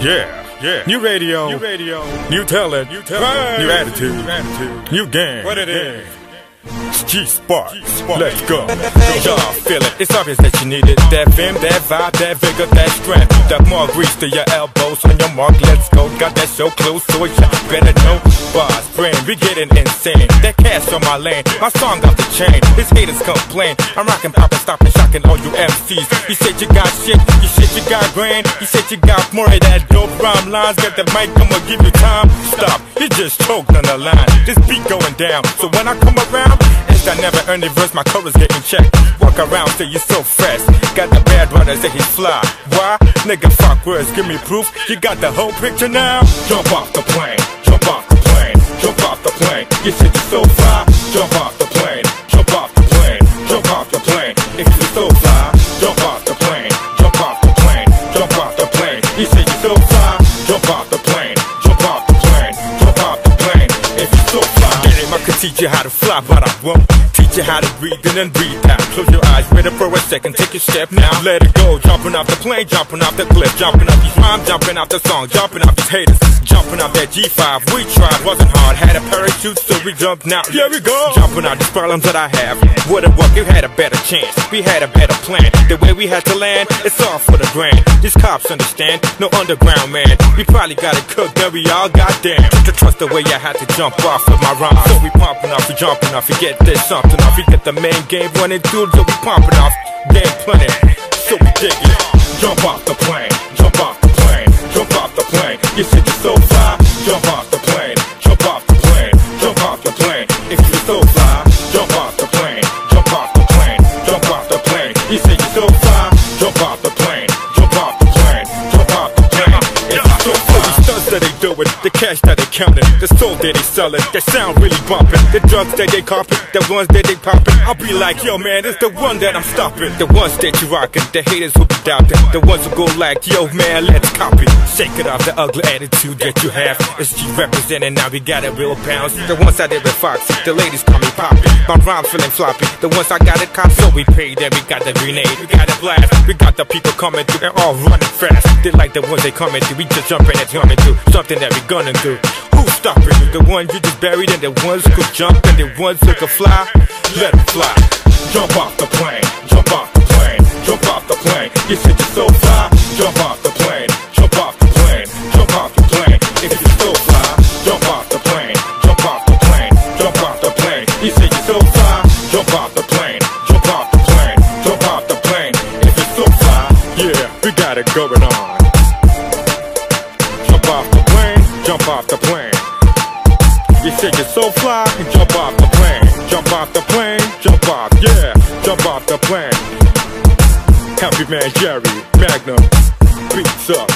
Yeah. New radio, new talent, new attitude, new game. What it is? G-Spark, let's go. Y'all feel it, it's obvious that you need it. That vim, that vibe, that vigor, that strength. That more grease to your elbows. On your mark, let's go. Got that show close, so y'all better know. Bars, brain, we getting insane. That cash on my lane, my song off the chain. His haters complain, I'm rocking, popping, stopping, shocking all you MCs. You said you got shit, you said you got grand. You said you got more of that dope rhyme lines. Got the mic, I'ma give you time. Stop, you just choked on the line. This beat going down, so when I come around, I never earned a verse, my colors getting checked. Walk around, say you so fresh. Got the bad brothers, say he's fly. Why? Nigga, fuck words, give me proof. You got the whole picture now? Jump off the plane, jump off the plane, jump off the plane. You said you're so fly. Jump off the plane, jump off the plane, jump off the plane. If you're so fly, jump off the plane, jump off the plane, jump off the plane. You said you're so fly. Jump off the plane, jump off the plane, jump off the plane. If you're so fly, I could teach you how to fly, but I won't. Teach you how to breathe in and breathe out. Close your eyes, wait for a second, take a step now. Let it go, jumping off the plane, jumping off the cliff, jumping off these rhymes, jumping off the song, jumping off these haters, jumping off that G5. We tried, wasn't hard, had a parachute, so we jumped now. Here we go, jumping out these problems that I have. Would've worked, you had a better chance. We had a better plan. The way we had to land, it's all for the grand. These cops understand, no underground man. We probably got it cooked, then we all got damn. To trust the way I had to jump off with my rhyme. So we pumping off, we jumping off, we get this something off. We get the main game running through, so we pumping off. Game plenty, so we dig it. Jump off the plane, jump off the plane, jump off the plane. You said you're so fly, jump off the plane, jump off the plane, jump off the plane. If you're so fly, jump off the plane, jump off the plane, jump off the plane. You said you're so fly, jump off the plane, jump off the plane, jump off the plane. If you're so fly, the stunts that they doing, the cash that they counting, the soul that they selling, that sound really bumping, the drugs that they copping, the ones that they popping. I'll be like, yo man, it's the one that I'm stopping. The ones that you rocking, the haters who be doubting, the ones who go like, yo man, let's copy. Shake it off the ugly attitude that you have. It's G representing, now we got it real pounds. The ones I did with Foxy, the ladies call me Poppy. My rhymes feeling floppy, the ones I got it cop, so we paid. Then we got the grenade, we got it blast. We got the people coming through, they're all running fast. They like the ones they coming through, we just jumping and coming through. Something that we gonna do. Who's stopping you? The ones you just buried and the ones who could jump and the ones who could fly. Let them fly. Jump off the plane, jump off the plane, jump off the plane. You said you're so fly. Jump off the plane, jump off the plane, jump off the plane. If you're so fly, jump off the plane, jump off the plane, jump off the plane. You said you're so fly. Jump off the plane, jump off the plane, jump off the plane. If you're so fly, yeah, we got it going on. Jump off the plane, jump off the plane. You said you're so fly, jump off the plane, jump off the plane, jump off, yeah, jump off the plane. Happy Man Jerry, Magnum, beats up.